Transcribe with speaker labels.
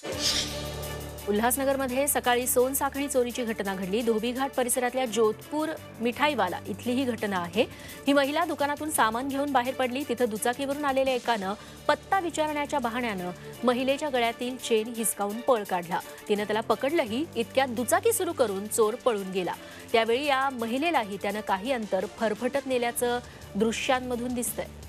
Speaker 1: उल्हासनगरमध्ये सकाळी सोनसाखळी चोरीची घटना घडली। धोबीघाट परिसरातल्या जोधपूर मिठाईवाला इथली ही घटना आहे। ही महिला दुकानातून सामान घेऊन बाहेर पडली। तिथं दुचाकीवरून आलेल्या एकानं पत्ता विचारण्याच्या बहाण्यानं महिलेच्या गळ्यातील चेन हिसकावून पळ काढला। तिनं त्याला पकडलंही। इतक्यात दुचाकी सुरू करून चोर पळून गेला। त्यावेळी या महिलेलाही त्यानं काही अंतर फरफटत नेल्याचं दृश्यांमधून दिसतंय।